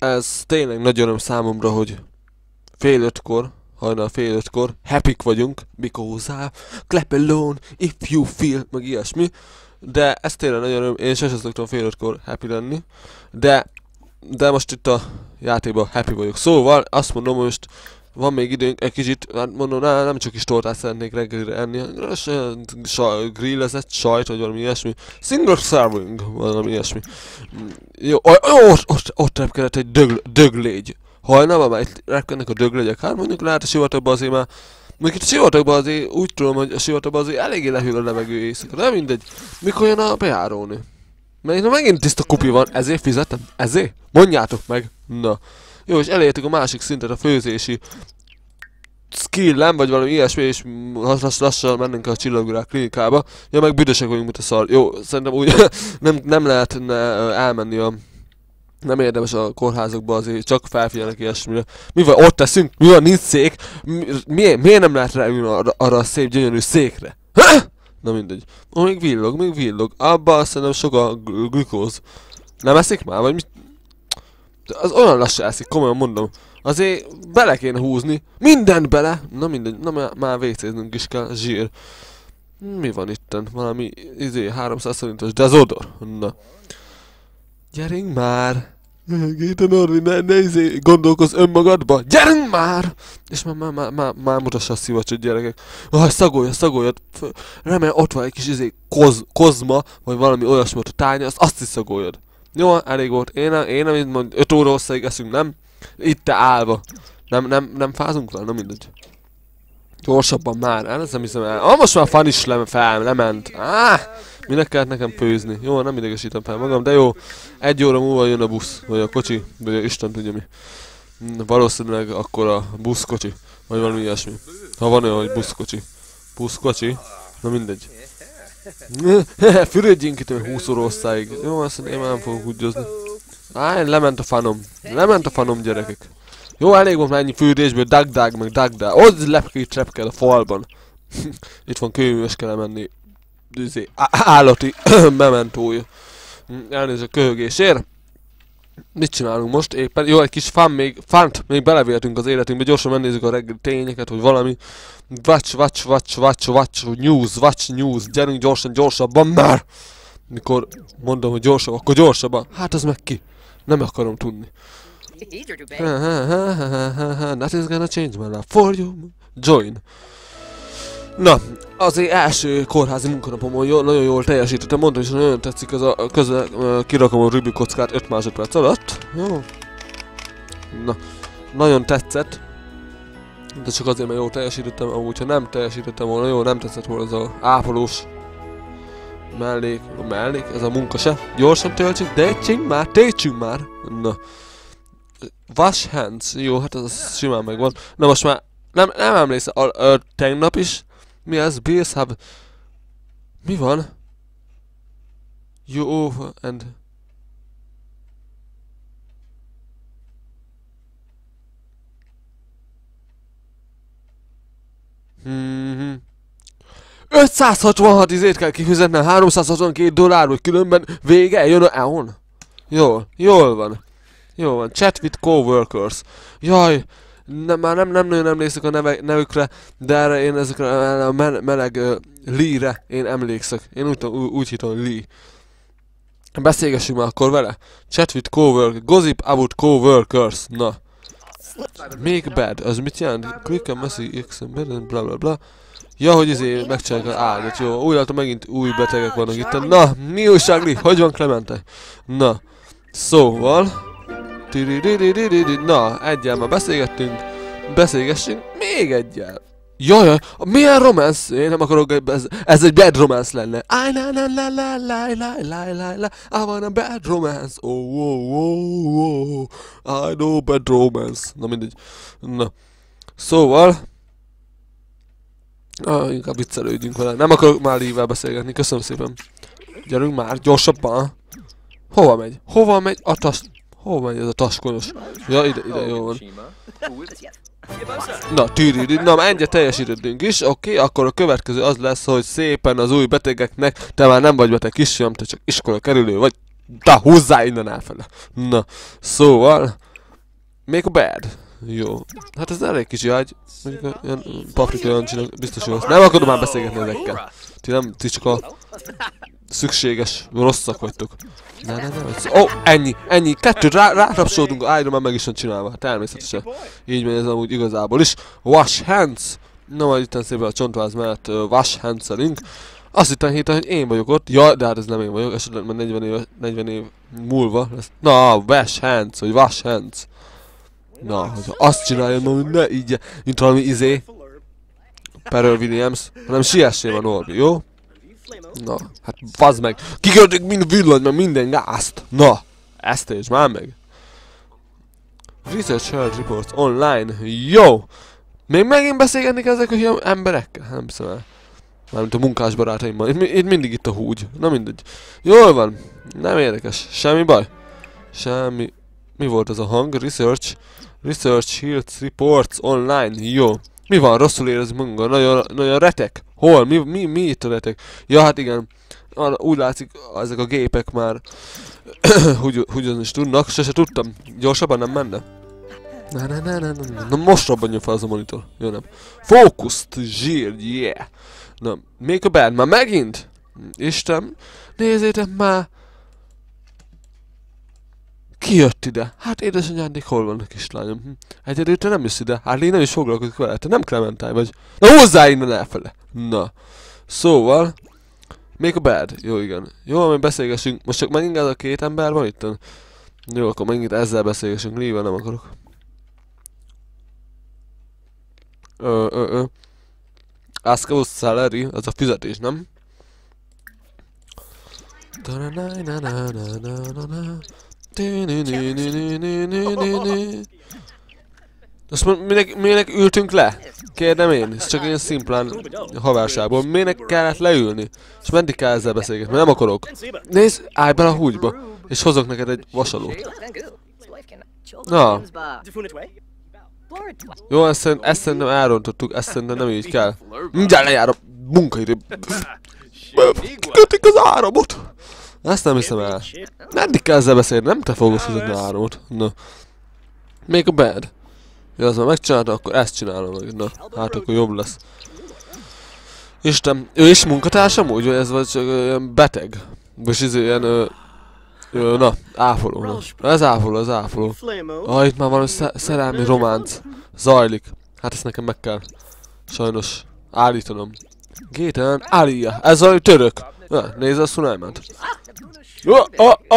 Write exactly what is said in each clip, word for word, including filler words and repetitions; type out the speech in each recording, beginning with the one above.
ez tényleg nagy öröm számomra, hogy fél ötkor, hajnal fél ötkor, happy-k vagyunk, because I clap alone if you feel, meg ilyesmi. De ez tényleg nagy öröm, én sosem szoktam fél ötkor happy lenni, de, de most itt a játékban happy vagyok. Szóval azt mondom, hogy most van még időnk egy kicsit, hát mondom, nem, nem csak is tortát szeretnék reggelire enni, grillezett sajt, vagy valami ilyesmi. Single serving, valami ilyesmi. Jó, ó, ott, ott, ott repkedett egy dög, döglégy. Hajnalban már itt repkednek a döglégyek, hát mondjuk lehet a sivatagban azért már, mondjuk itt a sivatagban azért úgy tudom, hogy a sivatagban azért eléggé lehűl a levegő éjszaka, de mindegy. Mikor jön a bejárónő? Mert itt megint tiszta kupi van, ezért fizetem? Ezért? Mondjátok meg! Na. Jó, és elértük a másik szintet, a főzési skillem, vagy valami ilyesmi, és lassan mennünk a csillagvirág klinikába. Ja, meg büdösek vagyunk, mint a szar. Jó, szerintem úgy nem, nem lehetne elmenni a... Nem érdemes a kórházakba azért, csak felfigyelnek ilyesmire. Mi van, ott teszünk? Mi van, nincs szék? Mi, miért, miért nem lehet ráülni arra, arra a szép, gyönyörű székre? Ha? Na mindegy. Ó, még villog, még villog. Abba szerintem sok a glükóz. Nem eszik már, vagy mit? Az olyan lassan eszik, komolyan mondom. Azért bele kéne húzni. Mindent bele! Na mindegy, na már vécéznünk is kell, zsír. Mi van itten? Valami, izé, háromszáz forintos dezodor? Na. Gyerünk már! Géta Norvi, ne, ne izé, gondolkozz önmagadba! Gyerünk már! És már, már, már, már, már mutassa a szivacsot, gyerekek. Ah, szagolja, szagolja. Remélem ott van egy kis izé, koz, kozma, vagy valami olyasmi ott a tányja, azt, azt is szagoljad. Jó, elég volt. Én nem, én nem, mond, öt óra hosszáig eszünk, nem? Itt te állva. Nem, nem, nem fázunk le? Na mindegy. Gyorsabban már, el, ezt nem hiszem el. Ah, most már fan is le, fel, lement. Ah, minek kellett nekem főzni? Jó, nem idegesítem fel magam, de jó. Egy óra múlva jön a busz, vagy a kocsi, vagy Isten tudja mi. Valószínűleg akkor a buszkocsi, vagy valami ilyesmi. Ha van olyan, hogy buszkocsi. Buszkocsi? Na mindegy. Fürödjünk itt, hogy húsz óra hosszáig. Jó, azt én már nem fogok húgyozni. Áj, lement a fanom. Lement a fanom, gyerekek. Jó, elég volt már ennyi fűrésből, dagdag, meg dagdag. Ott lepkét trepkel a falban. Itt van kőműves, kell menni. Düzé, állati mementója. Elnézést a köhögésért. Mit csinálunk most éppen? Jó, egy kis fan még, fant még belevéltünk az életünkbe, gyorsan megnézzük a reggeli tényeket, hogy valami. Watch, watch, watch, watch, watch, news, watch, news, gyerünk gyorsan, gyorsabban már! Mikor mondom, hogy gyorsabb, akkor gyorsabban. Hát az meg ki? Nem akarom tudni. That is gonna change my life for you. Join. Na, azért első kórházi munkanapomon jó, nagyon jól teljesítettem, mondtam is, hogy nagyon tetszik ez a közel, uh, kirakom a Rubik kockát öt másodperc alatt. Jó. Na, nagyon tetszett. De csak azért, mert jól teljesítettem, amúgy ha nem teljesítettem volna, jó, nem tetszett volna ez az ápolós mellék, a mellék, ez a munka se. Gyorsan töltsük, töltsünk már, töltsünk már! Na. Wash hands, jó, hát ez simán megvan. Na most már, nem, nem emlékszem, a, a, tegnap is, mi ez? Bills have... Mi van? You over and... Mm-hmm. ötszázhatvanhat izét kell kifizetnem, háromszázhatvankét dollár, vagy különben vége, jön a E O N. Jól, jól van. Jól van, chat with coworkers. Jaj, nem, már nem, nem nagyon emlékszek a neve, nevükre, de erre én ezekre a meleg uh, Lee-re én emlékszek. Én úgy, úgy, úgy hitom, hogy Lee. Beszélgessünk már akkor vele. Chat with coworkers, gossip about coworkers. Na. Make bad, az mit jelent? Click on messy x bla bla bla. Ja, hogy izé megcsinálják az ágat, jó. Úgy látom, megint új betegek vannak itt. Na, mi újság, Lee? Hogy van Clemente? Na. Szóval... Na, egyel már beszélgettünk. Beszélgessünk még egyel. Jaj, milyen romance? Én nem akarok, ez, ez egy bad romance lenne. I la la la la la la la la la I want a bad romance. Oh, oh, oh, oh. I know bad romance. Na mindegy. Na. Szóval. Ah, inkább viccelődjünk vele. Nem akarok már Lee-vel beszélgetni. Köszönöm szépen. Gyerünk már, gyorsabban. Hova megy? Hova megy a tas... Hova megy ez a taskonyos? Ja, ide, ide, jó van. Na, tűrűrű, na már egyet teljesítettünk is, oké, okay, akkor a következő az lesz, hogy szépen az új betegeknek, te már nem vagy beteg kisfiam, te csak iskola kerülő vagy, te húzzá innen elfele. Na, szóval, make a bed. Jó. Hát ez elég kicsi ágy. Mondjuk ilyen paprika Jancsinak biztos jó. Nem akarom már beszélgetni ezekkel. Ti nem, ti csak a szükséges, rosszak vagytok. Ne, ne, ne. Ó, oh, ennyi, ennyi. Kettőt rá, rátapsoltunk ágyra, már meg is van csinálva. Természetesen. Így megy ez amúgy igazából is. Wash hands. Na majd itten szépen a csontváz mellett uh, wash hands-elünk. Azt hittem héten, hogy én vagyok ott. Ja, de hát ez nem én vagyok. Esetleg már negyven év, negyven év múlva lesz. Na, wash hands, vagy wash hands. Na, hogyha azt csináljon, hogy ne így, mint valami izé. Perel Williams. Hanem siessél a Norbi, jó? Na, hát fazd meg. Kiköltök mind villanyt, meg minden gázt. Na, ezt és már meg. Research Health Reports online. Jó! Még megint beszélgetni ezek a ilyen emberekkel? Nem hiszem el. Mármint a munkás barátaimmal. Itt, itt mindig itt a húgy. Na mindegy. Jól van. Nem érdekes. Semmi baj. Semmi. Mi volt ez a hang? Research. Research Health Reports online. Jó. Mi van? Rosszul érezzük magunkat. Nagyon, nagyon retek. Hol? Mi, mi, mi itt a retek? Ja, hát igen. Úgy látszik, ezek a gépek már húgyozni is tudnak. Sose tudtam. Gyorsabban nem menne. Na, na, na, na, na, na, most robbanjon fel az a monitor. Jó, nem. Focused, zsír, yeah. Na, make a bed, már megint? Isten, nézzétek már. Ki jött ide? Hát édesanyádik, hol van a kislányom? Hm. Egyedül te nem jössz ide. Hát én nem is foglalkozik vele, te nem Clementine vagy. Na hozzá innen elfele. Na. Szóval. Make a bed. Jó, igen. Jó, majd beszélgessünk. Most csak megint ez a két ember van itt. Jó, akkor megint ezzel beszélgessünk. Lével nem akarok. Ö, ö, ö. Ask us salary, az a fizetés, nem? Azt mondom, minek, minek ültünk le? Kérdem én, ez csak ilyen szimplán havárságból. Minek kellett leülni? És meddig kell ezzel beszélgetni? Mert nem akarok. Nézd, állj bele a húgyba, és hozok neked egy vasalót. Na. Jó, ezt, ezt szerintem elrontottuk, ezt szerintem nem így kell. Mindjárt lejár a munkaidő. Kikötik az áramot. Ezt nem hiszem el. Meddig kell ezzel beszélni? Nem te fogod fizetni az áramot. Na. Make a bed. Ja, az már megcsinálta, akkor ezt csinálom meg. Na, hát akkor jobb lesz. Isten, ő is munkatársam úgy, vagy ez vagy csak ilyen beteg? Vagy ez ilyen, ö, ö, na, áfoló. Na. Ez áfoló, ez áfoló. Ah, itt már valami szerelmi románc zajlik. Hát ezt nekem meg kell sajnos állítanom. Géten, Alia, ez a török. Na, nézd a Szulajmánt. Na,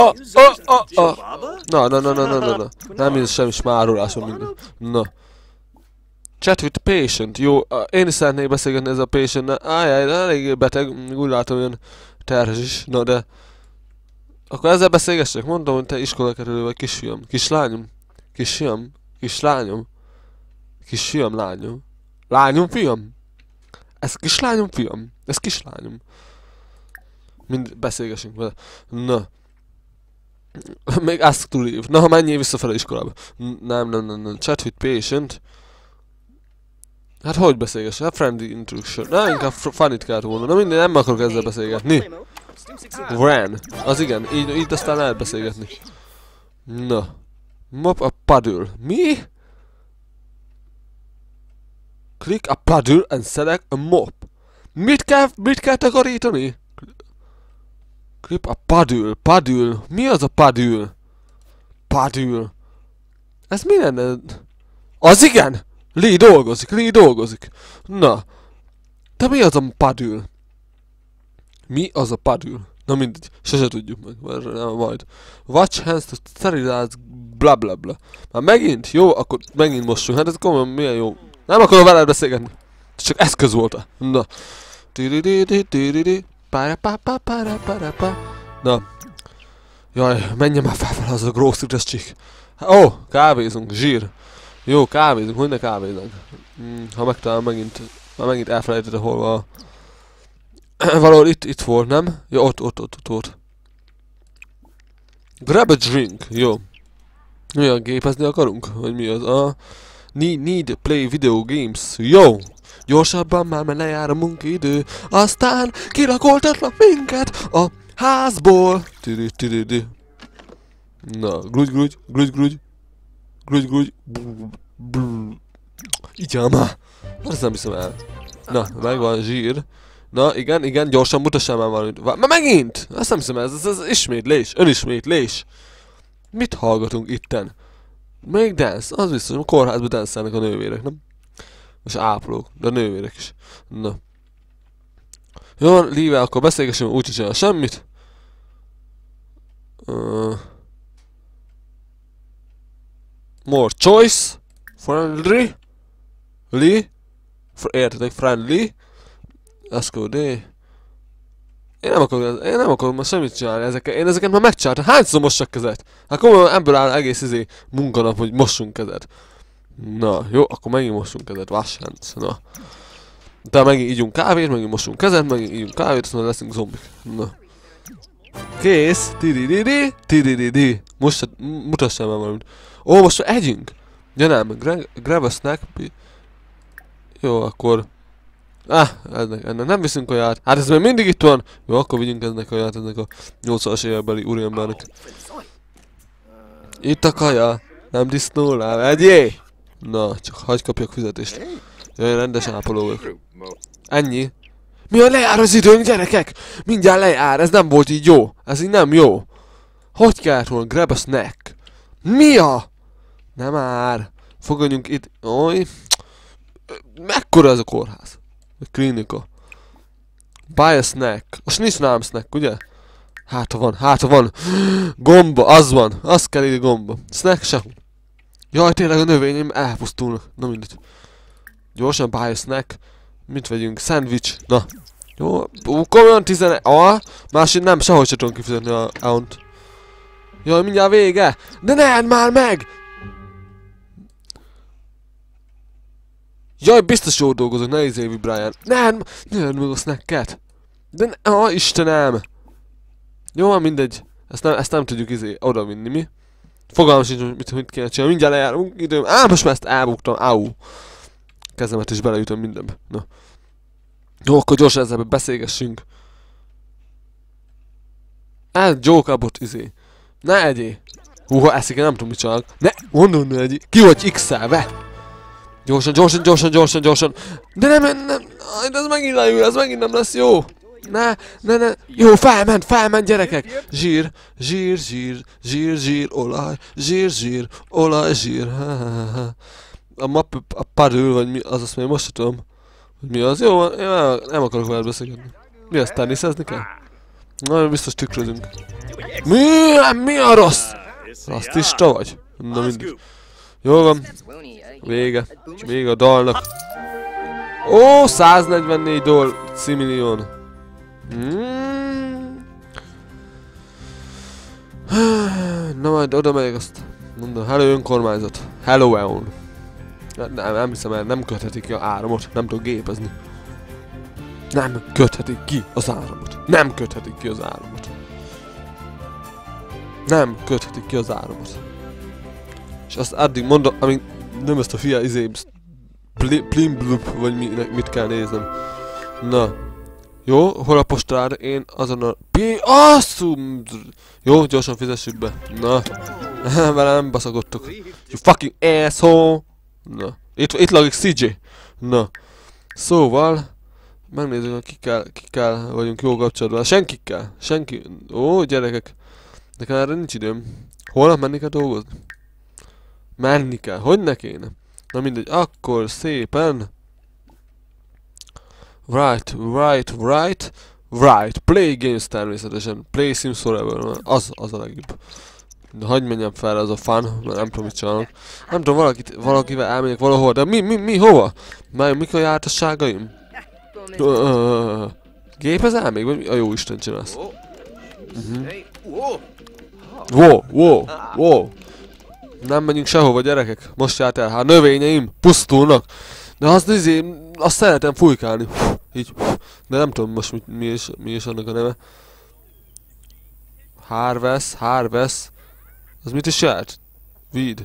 na, na, na, na, na, na. Nem ez semmi smárolásom minden. Na. Chat with patient. Jó, én is szeretnék beszélgetni ezzel a patient-nel. Ájjáj, elég beteg, úgy látom olyan terhes is. Na de... Akkor ezzel beszélgessek? Mondom, hogy te iskolakerülő vagy kisfiam. Kislányom? Kisfiam? Kislányom? Kisfiam, lányom? Lányom, fiam? Ez kislányom, fiam? Ez kislányom. Mind beszélgessünk vele. Na. Még ask to leave. Na, ha menjél visszafele iskolába. Nem, nem, nem, nem. Chat with patient. Hát hogy beszélgessek? Hát friendly introduction. Na, inkább funnyt kellett volna. Na minden, nem akarok ezzel beszélgetni. Ran. Az igen, így, így aztán lehet beszélgetni. Na. Mop a puddle. Mi? Click a puddle and select a mop. Mit kell, mit kell takarítani? Clip a puddle, puddle. Mi az a puddle? Puddle. Ez mi lenne? Az igen! Lee dolgozik, Lee dolgozik. Na. De mi az a puddle? Mi az a puddle? Na mindegy, sose tudjuk meg, majd. Watch hands to sterilize, bla bla bla. Már megint? Jó, akkor megint mossunk. Hát ez komolyan milyen jó. Nem akarom veled beszélgetni. Ez csak eszköz volt. Na. Para pa pa para para pa. Na. Jaj, menjen már fel az a grocery-es csik. Ó, oh, kávézunk, zsír. Jó, kávézunk, hogy ne kávézunk. Hmm, ha megtalálom megint, már megint elfelejtette hol van. Valahol itt, itt volt, nem? Jó, ott, ott, ott, ott, ott. Grab a drink, jó. Milyen gépezni akarunk? Vagy mi az? Ah, need, need play video games, jó. Gyorsabban már, mert lejár a munkaidő. Aztán kilakoltatlak minket a házból. Tiri, tiri, tiri. Na, glúgy, glúgy, glúgy, glúgy. Grudj, grudj. Igen már. Ezt nem hiszem el. Na, megvan zsír. Na, igen, igen, gyorsan mutassál már valamit. Ma megint! Ezt nem hiszem el, ez, ez, ez ismétlés, önismétlés. Mit hallgatunk itten? Még dance, az biztos, a kórházban dancelnek a nővérek, nem? Most ápolók, de a nővérek is. Na. Jó, Lee-vel akkor beszélgessünk, úgy csinál semmit. Uh, more choice. Friendly. Lee. Értetek, friendly. Let's go, de. Én nem akarom, én nem akarom már semmit csinálni ezekkel. Én ezeket már megcsináltam. Hányszor mossak kezet? Hát komolyan ebből áll egész izé munkanap, hogy mossunk kezet. Na, jó, akkor megint mossunk kezet, wash. Na. Utána megint ígyunk kávét, megint mossunk kezet, megint ígyunk kávét, aztán leszünk zombik. Na. Kész. Tidididi, tidididi. Most mutassál már valamit. Ó, most már együnk. Ja nem, grab a snack. Jó, akkor... Ah, ennek, ennek nem viszünk kaját. Hát ez még mindig itt van. Jó, akkor vigyünk ennek kaját, ennek a nyolcvanas évekbeli úriembernek. Itt a kaja. Nem disznólál, vegyé! Na, csak hagyj kapjak fizetést. Jaj, rendes ápoló vagyok. Ennyi. Mi a lejár az időnk, gyerekek? Mindjárt lejár, ez nem volt így jó. Ez így nem jó. Hogy kellett volna? Grab a snack. Mi a? Nem már. Fogadjunk itt. Oly. Mekkora ez a kórház? A klinika. Buy a snack. Most nincs nálam snack, ugye? Hát ha van, hát ha van. Gomba, az van. Az kell ide gomba. Snack sem. Jaj, tényleg a növényeim elpusztulnak. Na mindegy. Gyorsan buy a snack. Mit vegyünk? Sandwich. Na. Jó. Komolyan tizenegy. Ah, másik nem, sehogy se tudom kifizetni a aunt. Jaj, mindjárt vége. De ne edd már meg! Jaj, biztos jól dolgozok, ne izévi Brian. Ne, ne edd meg a snacket. De ne, ah, Istenem. Jó, mindegy. Ezt nem, ezt nem tudjuk izé oda vinni, mi? Fogalmam sincs, mit, mit kéne csinálni. Mindjárt lejárunk időm. Á, most már ezt elbuktam. Áú. Kezemet is beleütöm mindenbe. Na. Jó, akkor gyorsan ezzel beszélgessünk. Ez Joker-bot izé. Ne egyé. Húha, eszik, én nem tudom mit csinálok. Ne, mondom, ne egyé. Ki vagy X-elve? Gyorsan, gyorsan, gyorsan, gyorsan, gyorsan. De nem, nem, nem. Ez megint leül, ez megint nem lesz jó. Ne, ne, ne. Jó, felment, felment, gyerekek. Zsír, zsír, zsír, zsír, zsír, olaj, zsír, zsír, olaj, zsír. A map, a padül, vagy mi, az azt még most sem tudom. Hogy mi az? Jó, én nem akarok veled beszélgetni. Mi az, teniszezni kell? Na, biztos tükrözünk. Mi? Mi a rossz? Rasszista vagy? Na mindegy. Jó van. Vége. Vége a dalnak. Ó, száznegyvennégy doll. Cimillion. Hmm. Na majd oda megyek, azt mondom. Hello önkormányzat. Hello Eon. Nem, nem hiszem el, nem köthetik ki a áramot. Nem tudok gépezni. Nem köthetik ki az áramot. Nem köthetik ki az áramot. Nem köthetik ki az áramot. És azt addig mondom, amíg nem ezt a fia izé... Plimblup, vagy mi, mit kell néznem. Na. Jó, hol a postára? Én azonnal... Pi... Asszum! Jó, gyorsan fizessük be. Na. Vele nem baszagodtok. You fucking asshole! Na. Itt, itt lakik cé jé. Na. Szóval... Megnézzük, hogy kikkel, kikkel vagyunk jó kapcsolatban. Senkikkel. Senki... Ó, gyerekek. Nekem erre nincs időm. Holnap menni kell dolgozni? Menni kell. Hogy ne kéne? Na mindegy. Akkor szépen... Right, right, right, right. Play games természetesen. Play Sims Forever. Az, az a legjobb. De hagyj menjem fel az a fun, mert nem tudom mit csinálok. Nem tudom, valakit, valakivel elmegyek valahol, de mi, mi, mi, hova? Már mik a jártasságaim? Gépezel még? Vagy a jó Isten csinálsz? Uh-huh. Wow, wow, wow. Nem menjünk sehova, gyerekek. Most járt el. Hát növényeim pusztulnak. De azt nézi, azt szeretem fújkálni. Így. De nem tudom most mi, mi, is, mi is annak a neve. Harvest, Harvest. Az mit is járt? Weed.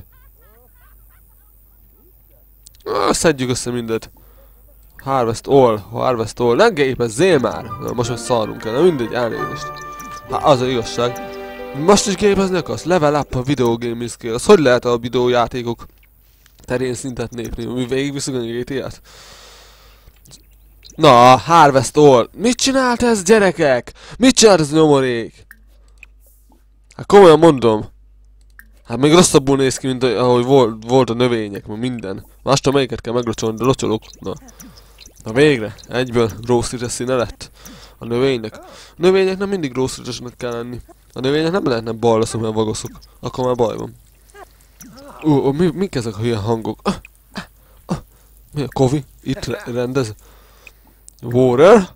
Ah, szedjük össze mindet. Harvest all, Harvest all. Nem gépezzél már! Na, most már szarunk el, de mindegy, elnézést. Hát az az igazság. Most is gépezni akarsz? Level up a video gaming skills. Hogy lehet a videójátékok terén szintet lépni? Mi végigviszünk a gé té á-t? Na, Harvest All. Mit csinált ez, gyerekek? Mit csinált ez nyomorék? Hát komolyan mondom. Hát még rosszabbul néz ki, mint ahogy volt, volt a növények, meg minden. Mástól melyiket kell meglocsolni, de locsolok. Na. Na végre, egyből rószíres színe lett a növénynek. A növényeknek mindig rószíresnek kell lenni. A növények nem lehetne ballaszok, mert vagaszok. Akkor már baj van. Ú, uh, uh, mi, mik ezek a hülye hangok? Uh, uh, uh. Mi a Kovi? Itt rendez? Water?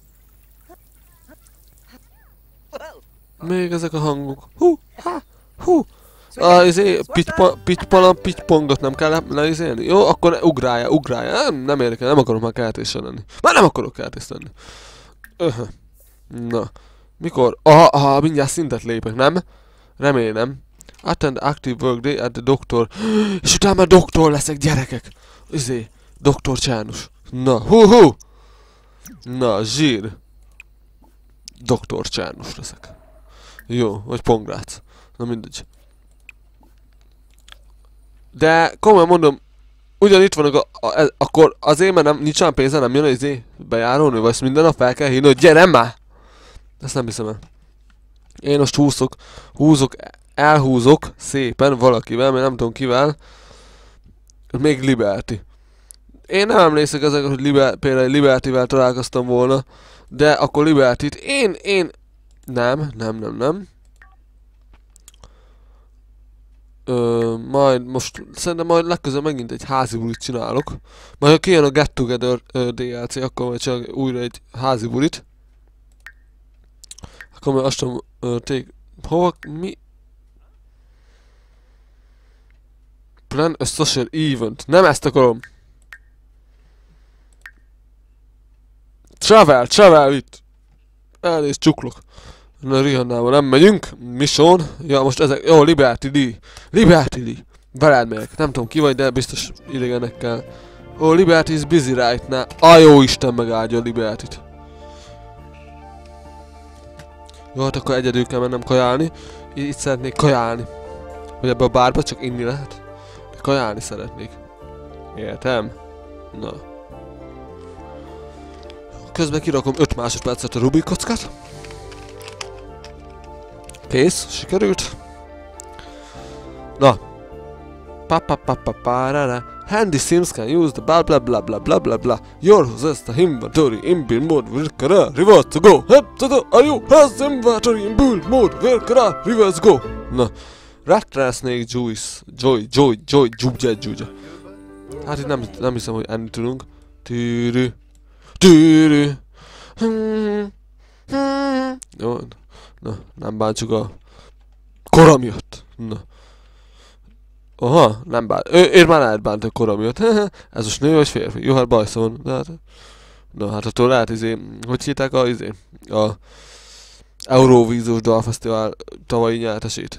Még ezek a hangok. Hú, ha, hú. Ah, izé, pitpalan, pitpongot nem kell leizélni? Jó, akkor ugrálja, ugrálja. Nem, nem érdekel, nem akarok már kertéssel lenni. Már nem akarok kertészt lenni. Öh. Na. Mikor? Aha, aha, mindjárt szintet lépek, nem? Remélem. Attend active work day at the doctor. És utána már doktor leszek, gyerekek. Izé, doktor Csánus. Na, hú, hú. Na, zsír. doktor Csánus leszek. Jó, vagy Pongrác. Na mindegy. De komolyan mondom, ugyan itt vannak a, a, a, akkor azért, mert nem, nincs olyan pénze, nem jön az izé bejárónő, vagy minden nap fel kell hívni, hogy gyere már! Ezt nem hiszem el. Én most húzok, húzok, elhúzok szépen valakivel, mert nem tudom kivel. Még Liberty. Én nem emlékszek ezek, hogy Liber, például Libertyvel találkoztam volna, de akkor Liberty-t én, én... Nem, nem, nem, nem. Ö, majd most, szerintem majd legközelebb megint egy házi bulit csinálok. Majd ha kijön a Get Together ö, dé el cé, akkor majd csak újra egy házi bulit. Akkor majd azt tudom, ö, take... Hova, mi? Plan a social event. Nem ezt akarom. Travel, travel itt. Elnézést, csuklok. Na, Rihannával nem megyünk. Mission. Ja, most ezek... Jó, Liberty Lee. Liberty Lee. Veled megyek. Nem tudom ki vagy, de biztos idegenekkel. Ó, Liberty is busy right now. A jó Isten megáldja a Liberty-t. Jó, hát akkor egyedül kell mennem kajálni. Itt szeretnék kajálni. Vagy ebbe a bárba csak inni lehet. De kajálni szeretnék. Értem? Na. Közben kirakom öt másodpercet a Rubik kockát. Kész, sikerült. Na. Pa pa pa pa pa ra ra. Handy sims can use the blah blah blah blah blah blah blah. Your possess the inventory in build mode will kara reverse to go. Head to the are you has inventory in build mode will kara reverse go. Na. Rat Snake Juice. Joy, Joy, Joy, Jubja, Jubja. Hát itt nem, nem hiszem, hogy enni tudunk. Tűrű. Tűrű. Hmm. Hmm. Jó. Na, nem bántsuk a kora miatt. Na. Aha, nem bánt. Ő, én már lehet bánt a kora miatt. Ez most nő vagy férfi? Jó, hát bajsza van. De hát... Na, hát attól lehet izé... Hogy hívták a izé? A... Eurovíziós Dalfesztivál tavalyi nyertesét.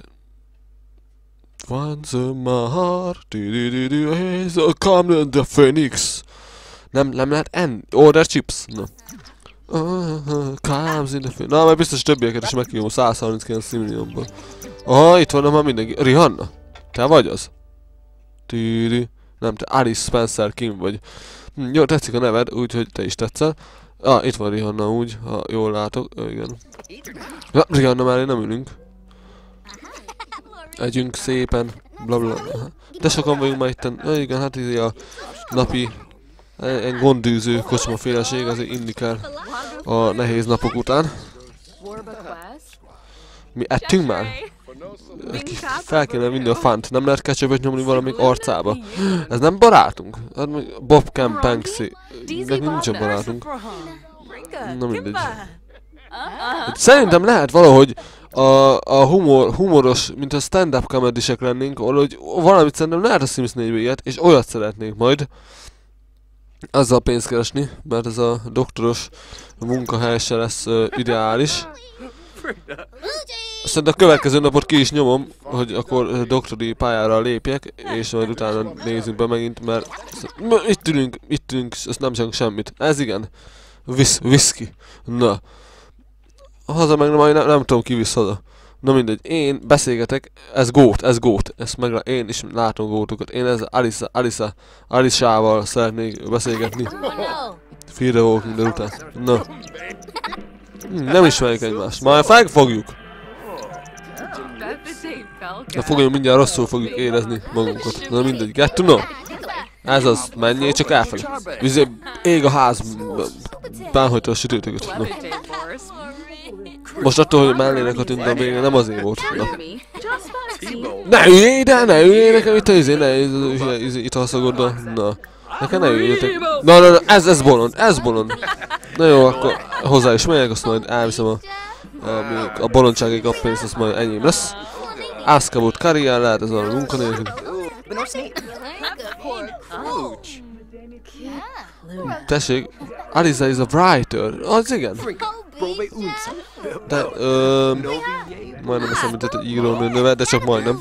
Once in my heart, du-du-du-du, is a come the phoenix. Nem, nem lehet enni. Order chips. Na. Uh, comes in the phoenix. Na, majd biztos többieket is meghívom száz harminckilenc millióból. Aha, itt van már mindenki. Rihanna? Te vagy az? Tűrű. Nem, te Alice Spencer Kim vagy. Hm, jó, tetszik a neved, úgyhogy te is tetszel. Ah, itt van Rihanna úgy, ha jól látok. Ö, igen. Ja, Rihanna mellé nem ülünk. Együnk szépen, blablabla. Bla. De sokan vagyunk már itten. Ja, igen, hát így a napi egy gondűző kocsmaféleség, azért inni kell a nehéz napok után. Mi ettünk már? Fel kéne vinni a fant. Nem lehet ketchupot nyomni valamik arcába? Ez nem barátunk? Hát Bob Camp Banksy. Nekünk nincs a barátunk. Na mindegy. Szerintem lehet valahogy a, a humor, humoros, mint a stand-up comedysek lennénk, valahogy valamit szerintem lehet a Sims négybe ilyet, és olyat szeretnék majd azzal pénzt keresni, mert ez a doktoros munkahely se lesz uh, ideális. Aztán a következő napot ki is nyomom, hogy akkor doktori pályára lépjek, és majd utána nézzünk be megint, mert itt ülünk, itt ülünk, ezt nem csinálunk semmit. Ez igen. Visz, whisky. Na. Haza meg majd nem, nem tudom ki visz haza. Na mindegy, én beszélgetek, ez gót, ez gót, ezt meg én is látom gótokat. Én ezzel Alisa, Alisa, Alisával szeretnék beszélgetni. Fear the Walking Dead után. Na. Hm, nem ismerjük egymást, majd felfogjuk. Na fogjunk, mindjárt rosszul fogjuk érezni magunkat. Na mindegy, get to know. Ez az, menjél csak elfelé. Vizé, ég a ház, bánhajta a sütőtöket. Na. Most attól, hogy mellének a tűnt a végén, nem azért volt. Na. Ne üljél ide, ne üljél nekem itt a izé, ne itt a szagoddal. Na. Nekem ne üljétek. Na, na, na, ez, ez bolond, ez bolond. Na jó, akkor hozzá is megyek, azt majd elviszem a, a, a bolondsági kappénzt, azt majd enyém lesz. Ászka volt karrier, lehet ez valami munkanélkül. Tessék, Alisa is a writer. Az igen. De, öööm... Majdnem azt említett egy írónő neve, de csak majdnem.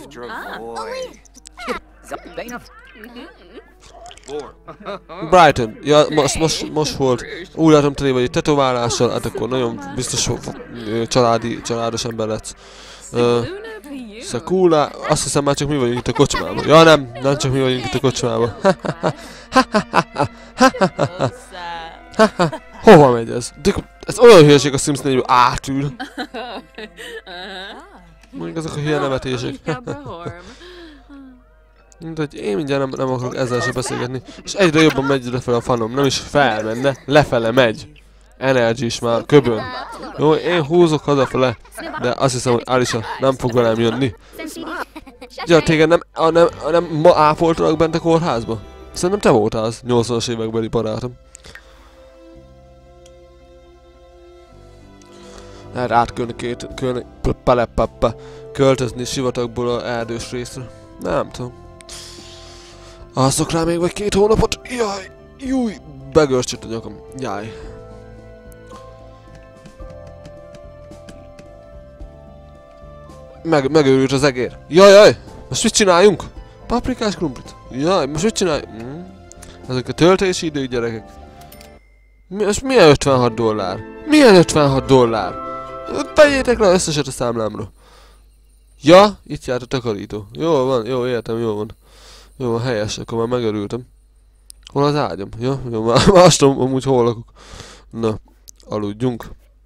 Brighton. Ja, most, most, most volt. Úgy látom tele vagy egy tetoválással, hát akkor nagyon biztos családi, családos ember lesz. Uh, Sakula, azt hiszem már csak mi vagyunk itt a kocsmában. Ja nem, nem csak mi vagyunk itt a kocsmában. Hova megy ez? De ez olyan hülyeség a Sims négyben átül. Mondjuk ezek a hülye nevetések. Úgyhogy én mindjárt nem, nem akarok ezzel se beszélgetni. És egyre jobban megy lefele a fanom, nem is felmenne, lefele megy. Energy is már köbön. Jó, én húzok hazafele, de azt hiszem, hogy Alisa nem fog velem jönni. Ja, téged nem, a, nem, a, nem ma ápoltalak bent a kórházba? Szerintem te voltál az nyolcvanas évekbeli barátom. Lehet átkölni két, kölni, palepappa, költözni sivatagból a erdős részre. Nem tudom. Alszok rá még vagy két hónapot. Jaj, júj, begörcsött a nyakam. Jaj. Meg, megőrült az egér. Jaj, jaj! Most mit csináljunk? Paprikás krumplit. Jaj, most mit csináljunk? Mm. Ezek a töltési idők, gyerekek. Mi, most milyen ötvenhat dollár? Milyen ötvenhat dollár? Vegyétek le összeset a számlámra. Ja, itt járt a takarító. Jó van, jó, értem, jó van. Jó van, helyes, akkor már megörültem. Hol az ágyam? Ja, jó, már, már azt tudom, amúgy hol lakok. Na, aludjunk.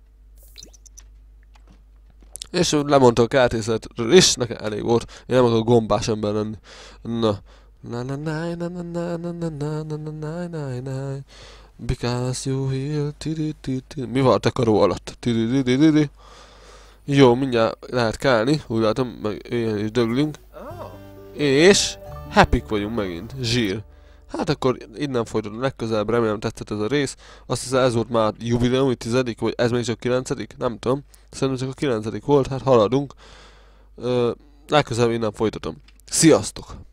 És lemondta a kártészetről is, nekem elég volt. Én nem akarok gombás ember lenni. Na. Na na na na na na na na na na na na na because you heal tiri tiri. Mi van a takaró alatt? Tiri tiri tiri. Jó, mindjárt lehet kelni, úgy látom, meg ilyen is döglünk. És happy vagyunk megint, zsír. Hát akkor innen folytatom legközelebb, remélem tetszett ez a rész. Azt hiszem ez volt már jubileumi tizedik, vagy ez még csak kilencedik, nem tudom. Szerintem csak a kilencedik volt, hát haladunk. Ö, legközelebb innen folytatom. Sziasztok!